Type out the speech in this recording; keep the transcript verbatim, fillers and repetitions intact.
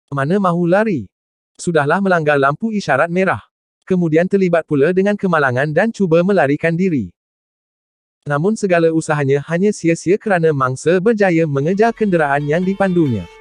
Mana mahu lari? Sudahlah melanggar lampu isyarat merah. Kemudian terlibat pula dengan kemalangan dan cuba melarikan diri. Namun segala usahanya hanya sia-sia kerana mangsa berjaya mengejar kenderaan yang dipandunya.